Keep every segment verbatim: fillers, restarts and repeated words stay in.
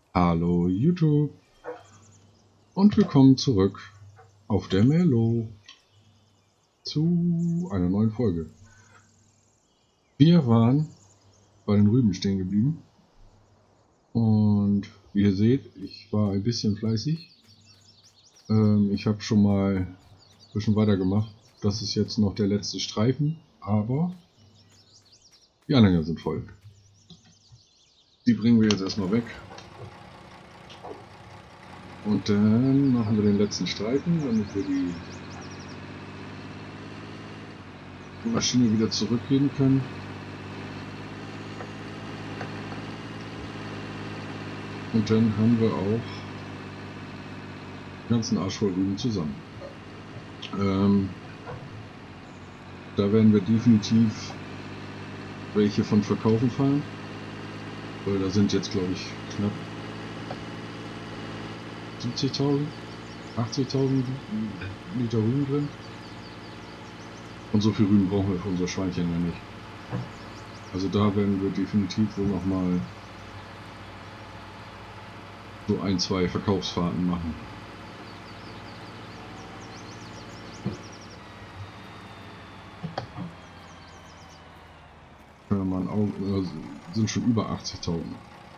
Hallo YouTube und willkommen zurück auf der Merlot zu einer neuen Folge. Wir waren bei den Rüben stehen geblieben und wie ihr seht, ich war ein bisschen fleißig. Ähm, ich habe schon mal ein bisschen weitergemacht. Das ist jetzt noch der letzte Streifen, aber die Anhänger sind voll. Die bringen wir jetzt erstmal weg. Und dann machen wir den letzten Streifen, damit wir die Maschine wieder zurückgeben können. Und dann haben wir auch den ganzen Arsch voll Rüben zusammen. Ähm, da werden wir definitiv welche von verkaufen fahren. Weil da sind jetzt, glaube ich, knapp siebzigtausend, achtzigtausend Liter Rüben drin. Und so viel Rüben brauchen wir für unser Schweinchen ja nicht. Also da werden wir definitiv wohl nochmal so ein, zwei Verkaufsfahrten machen. Können wir mal ein Auge, äh, sind schon über achtzigtausend.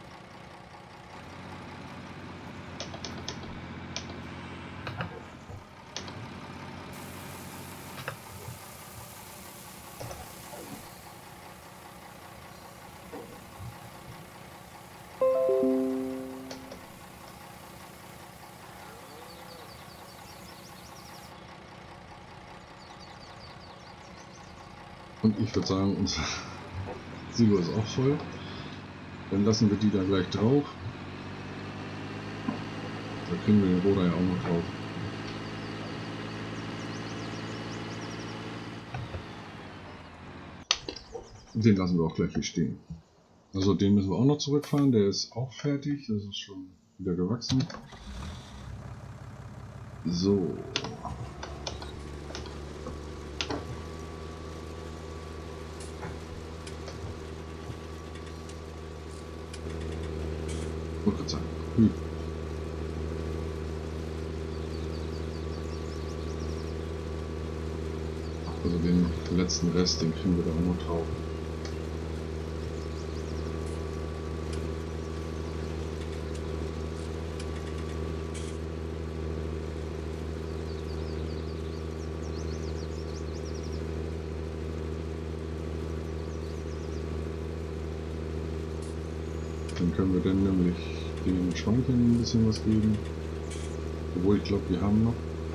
Und ich würde sagen, unser Silo ist auch voll. Dann lassen wir die da gleich drauf. Da kriegen wir den Roder ja auch noch drauf. Den lassen wir auch gleich hier stehen. Also den müssen wir auch noch zurückfahren. Der ist auch fertig. Das ist schon wieder gewachsen. So. Ich wollte gerade sagen. Hm. Also den letzten Rest, den kriegen wir da auch noch drauf. Dann können wir dann nämlich den Schweinchen ein bisschen was geben. Obwohl ich glaube, wir haben noch.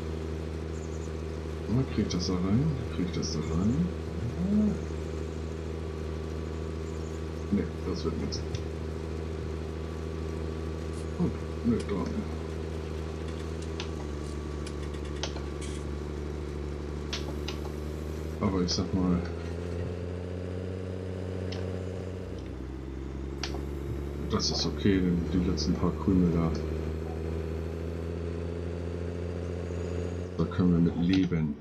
Na, kriegt das da rein? Kriegt das da rein? Ne, das wird nichts. Gut, ne, da. Aber ich sag mal, das ist okay, denn die letzten paar Krümel da, da können wir mit leben.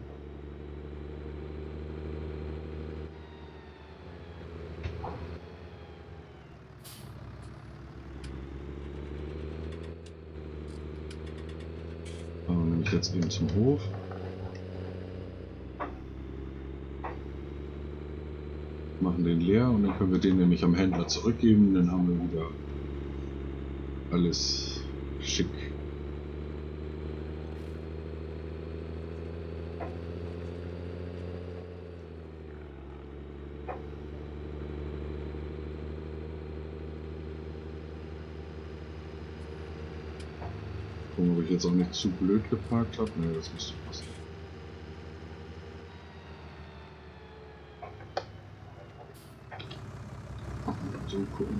Aber nehme ich jetzt eben zum Hof. Machen den leer und dann können wir den nämlich am Händler zurückgeben. Dann haben wir wieder alles schick. Gucken, ob ich jetzt auch nicht zu blöd geparkt habe. Ne, das müsste passen. So gucken.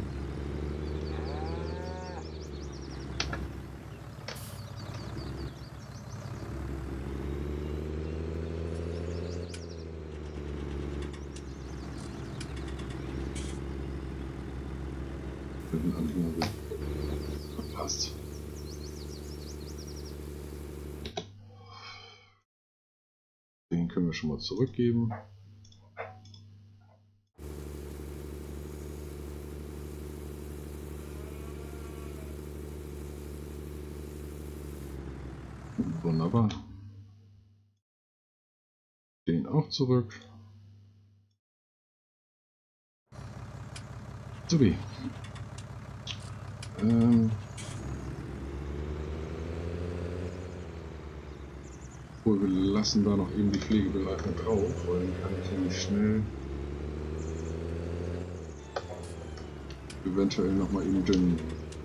Mit dem Anhänger verpasst. Den können wir schon mal zurückgeben. Wunderbar. Den auch zurück. Subi. Ähm. Wohl, wir lassen da noch eben die Pflegebeleiter drauf, weil dann kann ich nämlich schnell eventuell noch mal eben düngen.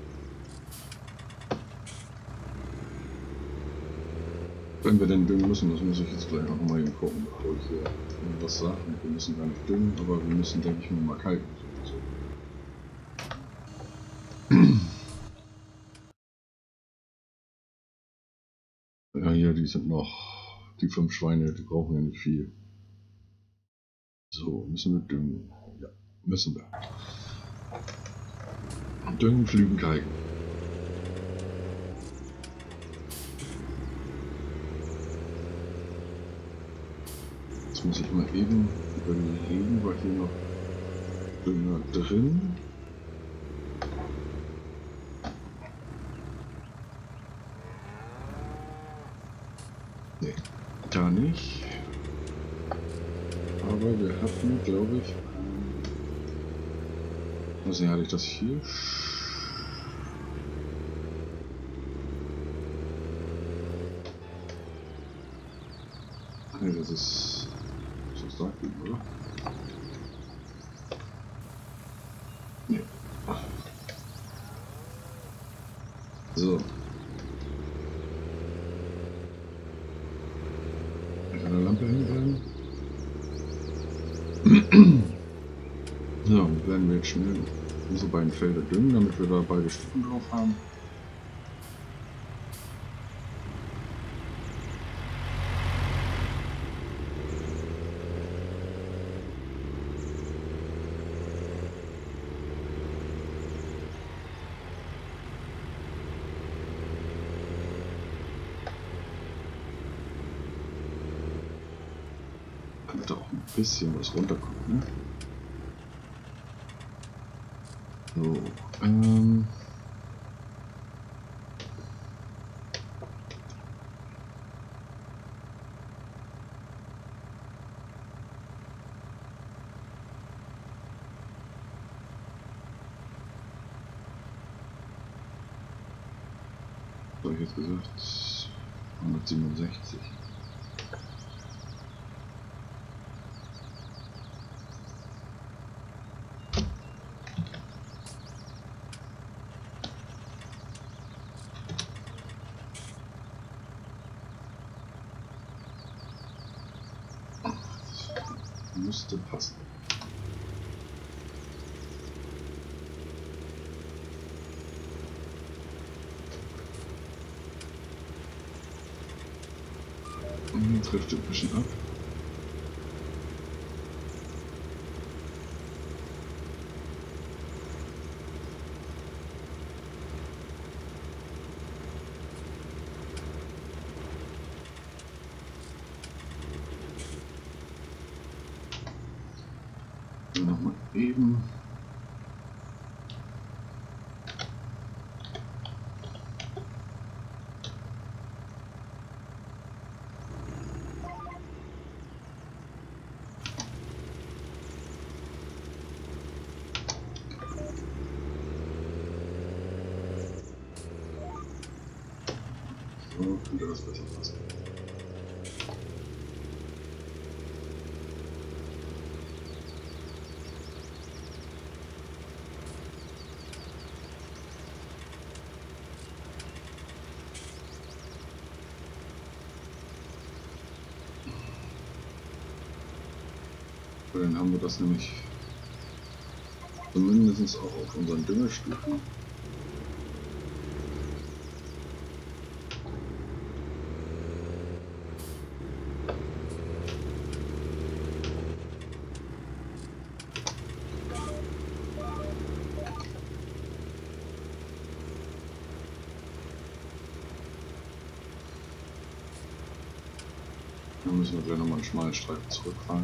Wenn wir denn düngen müssen, das muss ich jetzt gleich auch noch mal eben gucken, bevor ich hier was sage. Wir müssen gar nicht düngen, aber wir müssen, denke ich, mal kalken. Ja, hier, die sind noch, die fünf Schweine, die brauchen ja nicht viel. So, müssen wir düngen. Ja, müssen wir. Düngen, Pflügen, kalken. Jetzt muss ich mal eben überlegen, war hier noch Dünger drin? Nee, gar nicht. Aber wir hatten, glaube ich, was hatte ich das hier? Nee, das ist so sagt man, oder? Nee. So. Mit einer Lampe hinbleiben. So, dann werden wir jetzt schnell unsere beiden Felder düngen, damit wir da beide Stufen drauf haben. Damit da auch ein bisschen was runterkommt, ne? So, ähm... was habe ich jetzt gesagt? hundertsiebenundsechzig. Müsste passen. Und trifft ein bisschen ab. Nochmal eben. So könnte das besser passen. Dann haben wir das nämlich zumindest auch auf unseren Düngerstufen. Dann müssen wir gleich nochmal einen schmalen Streifen zurückfahren.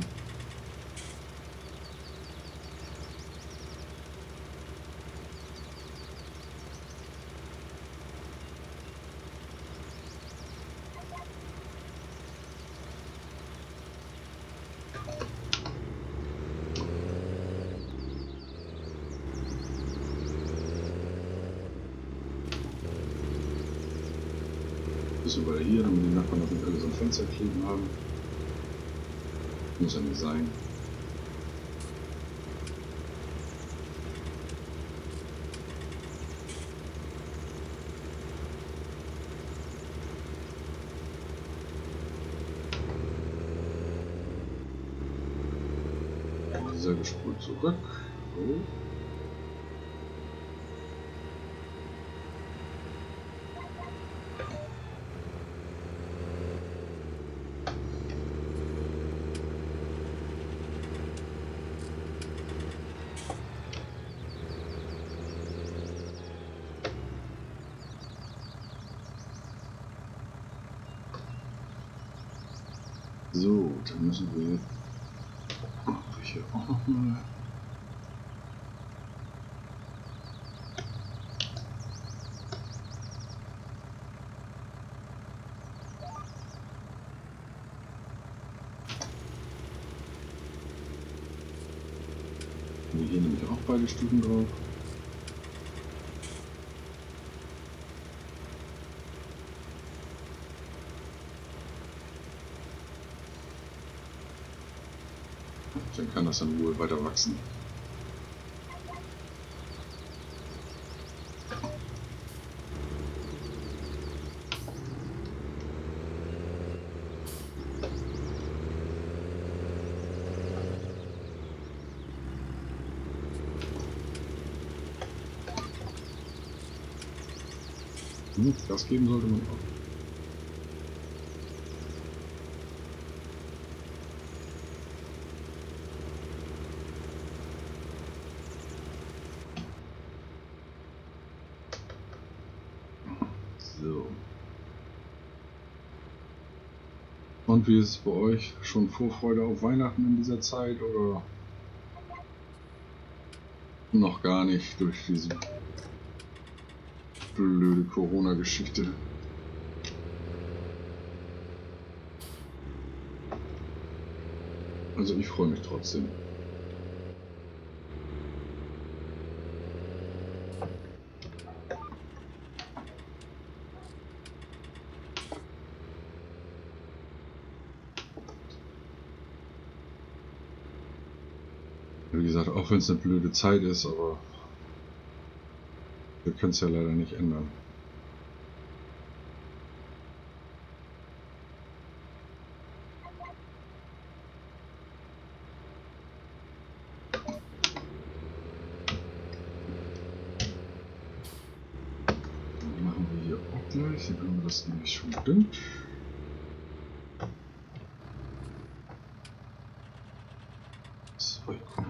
Bisschen weiter hier, damit die Nachbarn noch nicht alles am Fenster kleben haben. Muss ja nicht sein. Dieser gespult zurück. So. So, dann müssen wir hier auch noch mal. Wir hier nämlich auch beide Stufen drauf. Dann kann das dann wohl weiter wachsen. Hm, Gas geben sollte man auch. So. Und wie ist es bei euch? Schon Vorfreude auf Weihnachten in dieser Zeit oder noch gar nicht durch diese blöde Corona-Geschichte? Also ich freue mich trotzdem. Wie gesagt, auch wenn es eine blöde Zeit ist, aber wir können es ja leider nicht ändern. Dann machen wir hier auch gleich, dann haben wir das nämlich schon gedüngt. Zwei Komma.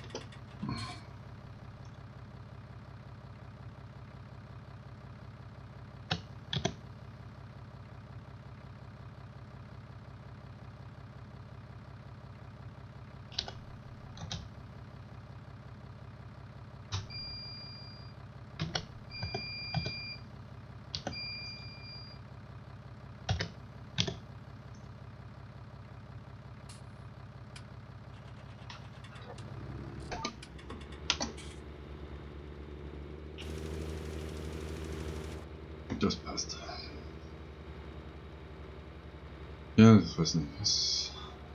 Das passt. Ja, ich weiß nicht. Das ist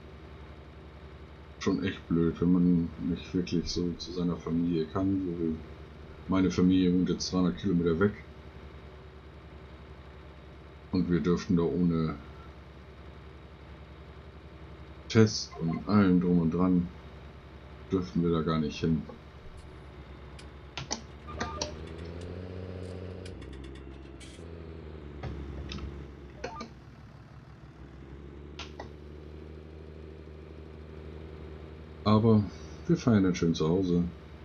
schon echt blöd, wenn man nicht wirklich so zu seiner Familie kann. So wie meine Familie wohnt jetzt zweihundert Kilometer weg. Und wir dürften da ohne Test und allem drum und dran, dürften wir da gar nicht hin. Aber wir feiern dann schön zu Hause.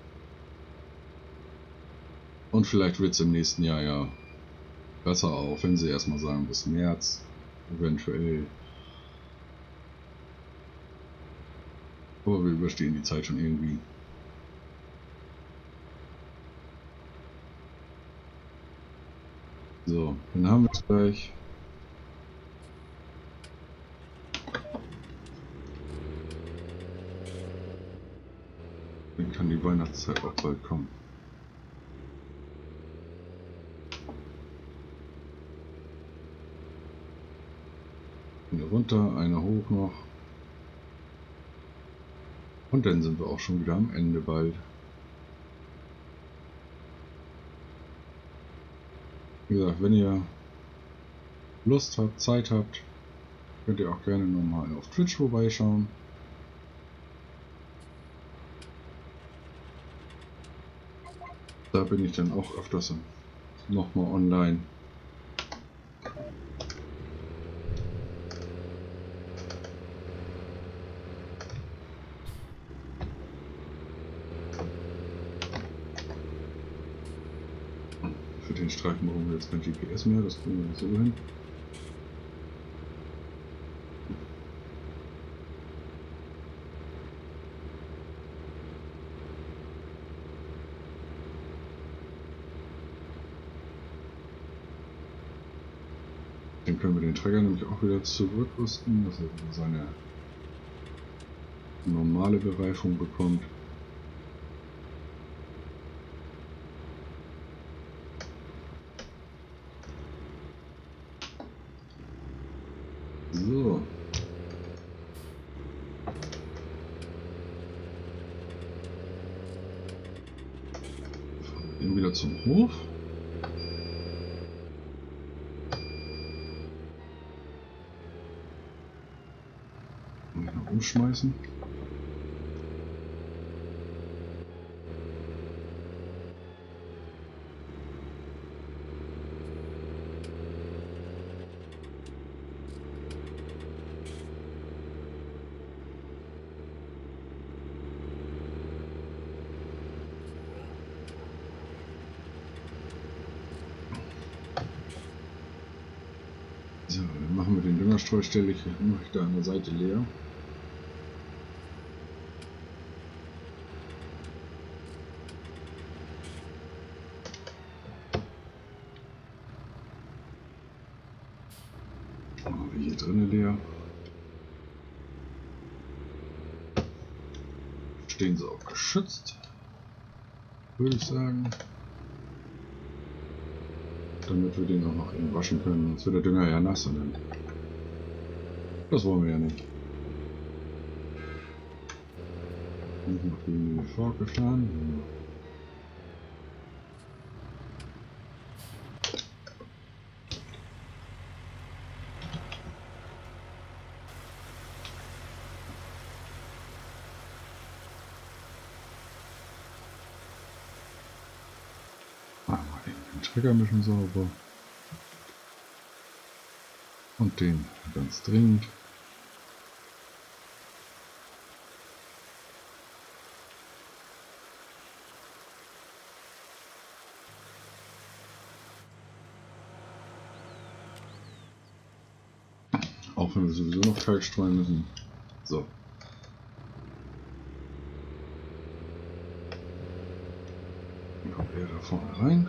Und vielleicht wird es im nächsten Jahr ja besser auch, wenn sie erstmal sagen, bis März eventuell. Aber wir überstehen die Zeit schon irgendwie. So, dann haben wir es gleich. Dann kann die Weihnachtszeit auch bald kommen. Eine runter, eine hoch noch. Und dann sind wir auch schon wieder am Ende bald. Wie gesagt, wenn ihr Lust habt, Zeit habt, könnt ihr auch gerne nochmal auf Twitch vorbeischauen. Da bin ich dann auch öfters nochmal online. Für den Streifen brauchen wir jetzt kein G P S mehr, das kriegen wir so hin. Dann können wir den Träger nämlich auch wieder zurückrüsten, dass er wieder seine normale Bereifung bekommt. So. Gehen wieder zum Hof. Und noch umschmeißen. So, dann machen wir den Düngerstreustelle, ich mache ich da an der Seite leer. Machen wir hier drinnen leer. Stehen sie auch geschützt, würde ich sagen. Damit wir den auch noch eben waschen können, sonst wird der Dünger ja nass. Und dann das wollen wir ja nicht. Und noch die vorgeschlagen. Den Trigger ein bisschen sauber. Und den ganz dringend. Auch wenn wir sowieso noch Kalk streuen müssen. So. Dann kommt er da vorne rein.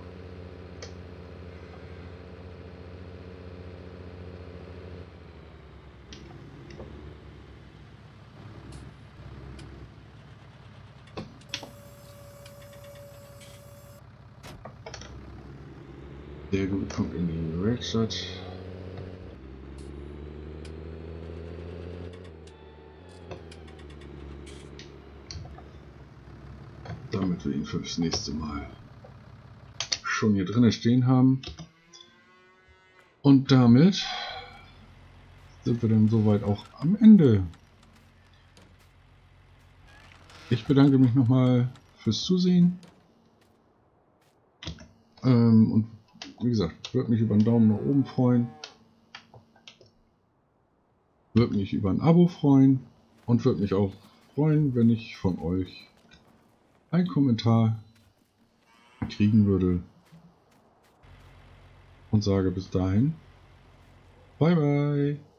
Der kommt in die Werkstatt. Damit wir ihn fürs nächste Mal schon hier drinnen stehen haben. Und damit sind wir dann soweit auch am Ende. Ich bedanke mich nochmal fürs Zusehen. Ähm, und wie gesagt, würde mich über einen Daumen nach oben freuen. Würde mich über ein Abo freuen. Und würde mich auch freuen, wenn ich von euch einen Kommentar kriegen würde. Und sage bis dahin. Bye bye.